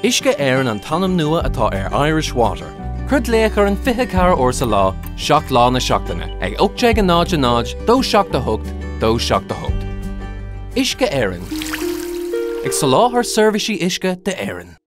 Uisce Éireann an t-ainm nua atá Irish Water. Crud léachar an 24 uair sa lá, seach lá na seachtaine, ag 8 dó seach de thucht, dó seach de thucht. Uisce Éireann. Ag soláthar seirbhísí uisce de Éireann.